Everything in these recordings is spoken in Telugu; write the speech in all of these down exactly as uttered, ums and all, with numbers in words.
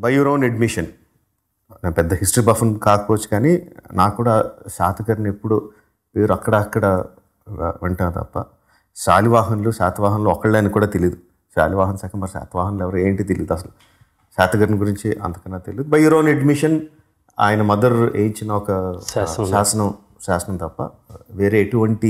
బై యువర్ ఓన్ అడ్మిషన్, నేను పెద్ద హిస్టరీ బఫన్ కాకపోవచ్చు కానీ నాకు కూడా శాతకర్ణి ఎప్పుడు పేరు అక్కడ అక్కడ వింటా తప్ప శాలివాహనులు శాతవాహనులు ఒకళ్ళని కూడా తెలియదు. శాలివాహన్ శాఖ మరి శాతవాహనులు ఎవరు ఏంటి తెలియదు అసలు. శాతకర్ణి గురించి అంతకన్నా తెలియదు. బై యువర్ ఓన్ అడ్మిషన్ ఆయన మదర్ వేయించిన ఒక శాసనం శాసనం తప్ప వేరే ఎటువంటి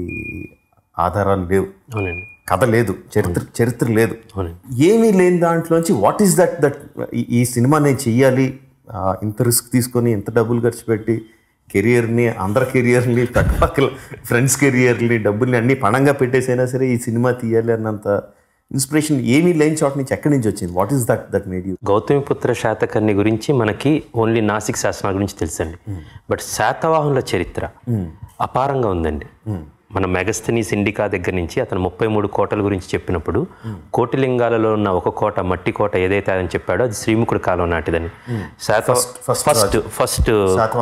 ఆధారాలు లేవు, కథ లేదు, చరిత్ర చరిత్ర లేదు, ఏమీ లేని దాంట్లోంచి వాట్ ఈస్ దట్ దట్ ఈ సినిమా నేను చెయ్యాలి, ఇంత రిస్క్ తీసుకొని ఇంత డబ్బులు ఖర్చు పెట్టి కెరియర్ని అందరి కెరియర్ని పక్కపక్కల ఫ్రెండ్స్ కెరియర్ని డబ్బుల్ని అన్నీ పణంగా పెట్టేసైనా సరే ఈ సినిమా తీయాలి అన్నంత ఇన్స్పిరేషన్ ఏమీ లేని చోట నుంచి ఎక్కడి నుంచి వచ్చింది? What is that that made you? Gautamiputra Satakarni గురించి మనకి ఓన్లీ నాసిక్ శాసనాల గురించి తెలుసండి, బట్ శాతవాహనుల చరిత్ర అపారంగా ఉందండి. మన మెగస్థనీస్ ఇండికా దగ్గర నుంచి అతను ముప్పై మూడు కోటల గురించి చెప్పినప్పుడు కోటిలింగాలలో ఉన్న ఒక కోట మట్టి కోట ఏదైతే అని చెప్పాడో అది శ్రీముఖుడి కాలం నాటిదని. శాత ఫస్ట్ ఫస్ట్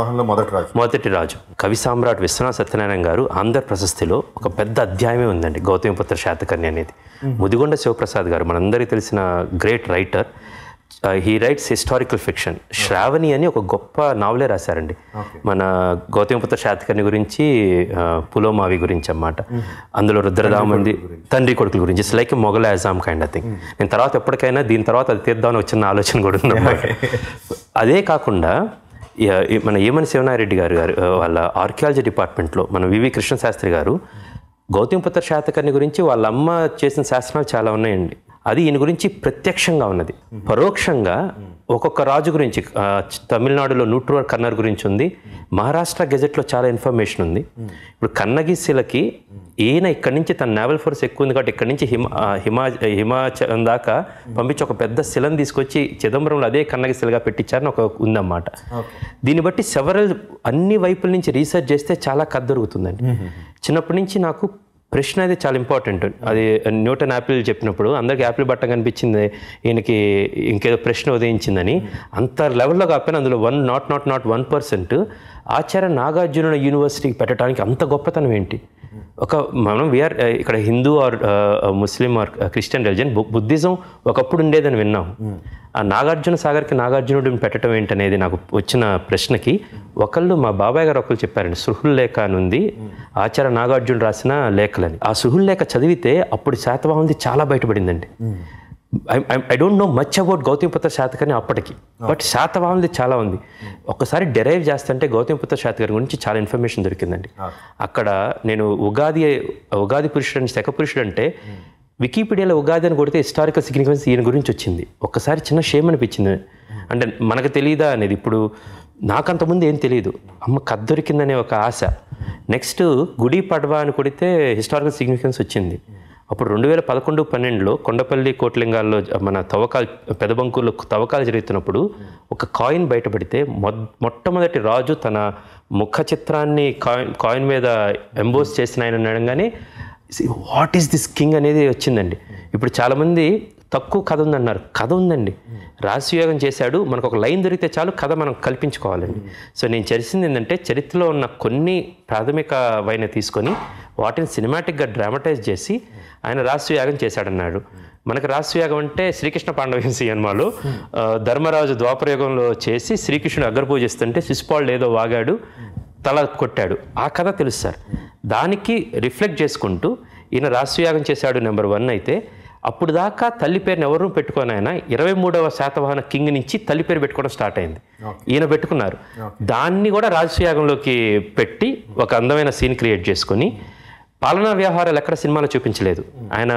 మొదటి రాజు కవి సామ్రాట్ విశ్వనాథ సత్యనారాయణ గారు ఆంధ్ర ప్రశస్తిలో ఒక పెద్ద అధ్యాయమే ఉందండి గౌతమిపుత్ర శాతకర్ణి అనేది. ముదిగొండ శివప్రసాద్ గారు మనందరికీ తెలిసిన great writer, he writes historical fiction. Shravani అని ఒక గొప్ప నావలే రాశారండి మన గౌతమిపుత్ర శాతకర్ణి గురించి, పులోమావి గురించి అన్నమాట. అందులో రుద్రదామంది తండ్రి కొడుకుల గురించి, it's like Mughal Azam kind I think. నేను తర్వాత ఎప్పటికైనా దీని తర్వాత అది తీద్దామని వచ్చిన ఆలోచన కూడా ఉందన్నమాట. అదే కాకుండా మన ఏమని శివనారెడ్డి గారు గారు వాళ్ళ ఆర్కియాలజీ డిపార్ట్మెంట్లో మన వివి కృష్ణశాస్త్రి గారు గౌతమిపుత్ర శాతకర్ణి గురించి వాళ్ళ అమ్మ చేసిన శాసనాలు చాలా ఉన్నాయండి. అది ఈయన గురించి ప్రత్యక్షంగా ఉన్నది. పరోక్షంగా ఒక్కొక్క రాజు గురించి తమిళనాడులో నూట్రూర్ కన్నర్ గురించి ఉంది, మహారాష్ట్ర గెజెట్లో చాలా ఇన్ఫర్మేషన్ ఉంది. ఇప్పుడు కన్నగి శిలకి ఈయన ఇక్కడి నుంచి తన నేవల్ ఫోర్స్ ఎక్కువ ఉంది కాబట్టి ఇక్కడి నుంచి హిమా హిమా హిమాచలం దాకా పంపించి ఒక పెద్ద శిలను తీసుకొచ్చి చిదంబరంలో అదే కన్నగి శిలగా పెట్టించారని ఒక ఉందన్నమాట. దీన్ని బట్టి సెవరల్ అన్ని వైపుల నుంచి రీసెర్చ్ చేస్తే చాలా కథ దొరుకుతుందండి. చిన్నప్పటి నుంచి నాకు ప్రశ్న అయితే చాలా ఇంపార్టెంట్. అది న్యూటన్ యాపిల్ చెప్పినప్పుడు అందరికి యాపిల్ బట్ట కనిపించింది, ఈయనకి ఇంకేదో ప్రశ్న ఉదయించిందని. అంత లెవెల్లో కాకపోయినా అందులో one naught naught naught one percent Acharya Nagarjuna యూనివర్సిటీకి పెట్టడానికి అంత గొప్పతనం ఏంటి? ఒక మనం వీఆర్ ఇక్కడ Hindu or Muslim or Christian religion, Buddhism ఒకప్పుడు ఉండేదని విన్నాం. ఆ నాగార్జున సాగర్కి నాగార్జునుడిని పెట్టడం ఏంటనేది నాకు వచ్చిన ప్రశ్నకి ఒకళ్ళు మా బాబాయ్ గారు ఒకళ్ళు చెప్పారండి, సుహుల్ లేఖ అని ఉంది ఆచార్య నాగార్జునుడు రాసిన లేఖలని. ఆ సుహుల్ లేఖ చదివితే అప్పుడు శాతవాహనుది చాలా బయటపడిందండి. I don't know much about Gautamiputra Satakarni అప్పటికి, బట్ శాతవాహనుది చాలా ఉంది. ఒక్కసారి డెరైవ్ చేస్తుంటే గౌతమిపుత్ర శాతకర్ణి గురించి చాలా ఇన్ఫర్మేషన్ దొరికిందండి. అక్కడ నేను ఉగాది ఉగాది పురుషుడు అని శక పురుషుడు అంటే వికీపీడియాలో ఉగాది అని కొడితే హిస్టారికల్ సిగ్నిఫికెన్స్ ఈయన గురించి వచ్చింది. ఒక్కసారి చిన్న షేమ్ అనిపించింది, అంటే మనకు తెలియదా అనేది. ఇప్పుడు నాకంతకుముందు ఏం తెలియదు, అమ్మ కథ దొరికిందనే ఒక ఆశ. నెక్స్ట్ గుడి పడవా అని కొడితే హిస్టారికల్ సిగ్నిఫికెన్స్ వచ్చింది. అప్పుడు రెండు వేల పదకొండు పన్నెండులో కొండపల్లి కోట్లింగాల్లో మన తవ్వకాలు పెదబంకూరులో తవ్వకాలు జరుగుతున్నప్పుడు ఒక కాయిన్ బయటపడితే మొ మొట్టమొదటి రాజు తన ముఖ చిత్రాన్ని కాయిన్ కాయిన్ మీద ఎంబోస్ చేసిన ఆయన అనగానే వాట్ ఈస్ దిస్ కింగ్ అనేది వచ్చిందండి. ఇప్పుడు చాలామంది తక్కువ కథ ఉందన్నారు, కథ ఉందండి. రాశియోగం చేశాడు, మనకు ఒక లైన్ దొరికితే చాలు కథ మనం కల్పించుకోవాలండి. సో నేను చేసింది ఏంటంటే చరిత్రలో ఉన్న కొన్ని ప్రాథమికమైన తీసుకొని వాటిని సినిమాటిక్గా డ్రామటైజ్ చేసి ఆయన రాశియాగం చేశాడన్నాడు. మనకు రాశియాగం అంటే శ్రీకృష్ణ పాండవ సినిమాలో ధర్మరాజు ద్వాపరయుగంలో చేసి శ్రీకృష్ణుడు అగ్రపూజిస్తుంటే శిశుపాలుడు ఏదో వాగాడు, తల కొట్టాడు, ఆ కథ తెలుసు సార్. దానికి రిఫ్లెక్ట్ చేసుకుంటూ ఈయన రాశియాగం చేశాడు నెంబర్ వన్ అయితే, అప్పుడు దాకా తల్లి పేరుని ఎవరు పెట్టుకొని ఆయన ఇరవై మూడవ శాతవాహన కింగ్ నుంచి తల్లి పేరు పెట్టుకోవడం స్టార్ట్ అయింది. ఈయన పెట్టుకున్నారు, దాన్ని కూడా రాజసూయాగంలోకి పెట్టి ఒక అందమైన సీన్ క్రియేట్ చేసుకొని పాలనా వ్యవహారాలు ఎక్కడ సినిమాలో చూపించలేదు. ఆయన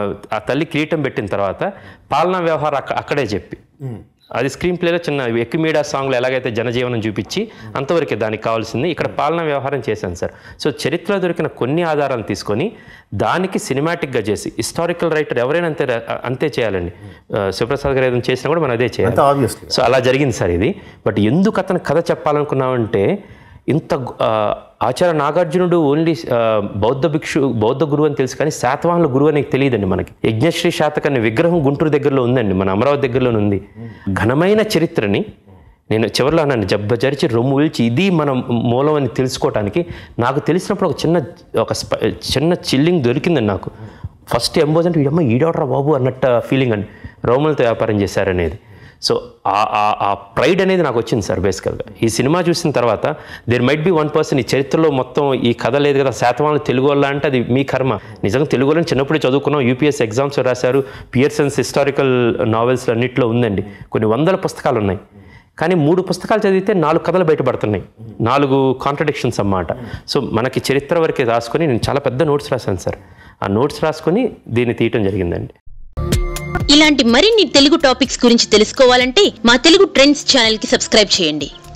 ఆ తల్లి కిరీటం పెట్టిన తర్వాత పాలనా వ్యవహారం అక్కడే చెప్పి అది స్క్రీన్ ప్లేలో చిన్న ఎక్కిమీడా సాంగ్లో ఎలాగైతే జనజీవనం చూపించి అంతవరకే దానికి కావాల్సింది. ఇక్కడ పాలనా వ్యవహారం చేశాను సార్. సో చరిత్రలో దొరికిన కొన్ని ఆధారాలు తీసుకొని దానికి సినిమాటిక్గా చేసి హిస్టారికల్ రైటర్ ఎవరైనా అంతే అంతే చేయాలండి. శివప్రసాద్ గారు ఏదైనా చేసినా కూడా మనం అదే చేయాలి. సో అలా జరిగింది సార్ ఇది. బట్ ఎందుకు అతను కథ చెప్పాలనుకున్నామంటే ఇంత ఆచార్య నాగార్జునుడు ఓన్లీ బౌద్ధ భిక్షు బౌద్ధ గురువు అని తెలుసు, కానీ శాతవాహనుల గురువు అని తెలియదండి మనకి. యజ్ఞశ్రీ శాతకర్ణి విగ్రహం గుంటూరు దగ్గరలో ఉందండి, మన అమరావతి దగ్గరలోనే ఉంది. ఘనమైన చరిత్రని నేను చివరిలో నన్ను జబ్బజరిచి రొమ్ము విల్చి ఇది మన మూలం అని తెలుసుకోవటానికి నాకు తెలిసినప్పుడు ఒక చిన్న ఒక చిన్న చిల్లింగ్ దొరికిందండి నాకు. ఫస్ట్ ఎంబోజ్ అంటే అమ్మ ఈడవడరా బాబు అన్నట్టు ఫీలింగ్ అండి, రోమలతో వ్యాపారం చేశారనేది. సో ఆ ప్రైడ్ అనేది నాకు వచ్చింది సార్ బేసికల్గా. ఈ సినిమా చూసిన తర్వాత there might be one person ఈ చరిత్రలో మొత్తం ఈ కథ లేదు కదా, శాతవాహనులు తెలుగు వాళ్ళ అంటే అది మీ కర్మ. నిజంగా తెలుగు వాళ్ళని చిన్నప్పుడే చదువుకున్నాం, యూపీఎస్సీ ఎగ్జామ్స్ రాశారు, పియర్సన్స్ హిస్టారికల్ నావెల్స్ అన్నింటిలో ఉందండి, కొన్ని వందల పుస్తకాలు ఉన్నాయి. కానీ మూడు పుస్తకాలు చదివితే నాలుగు కథలు బయటపడుతున్నాయి, నాలుగు కాంట్రడిక్షన్స్ అన్నమాట. సో మనకి చరిత్ర వరకే రాసుకొని నేను చాలా పెద్ద నోట్స్ రాశాను సార్. ఆ నోట్స్ రాసుకొని దీన్ని తీయటం జరిగిందండి. ఇలాంటి మరిన్ని తెలుగు టాపిక్స్ గురించి తెలుసుకోవాలంటే మా తెలుగు ట్రెండ్స్ ఛానల్ కి సబ్స్క్రైబ్ చేయండి.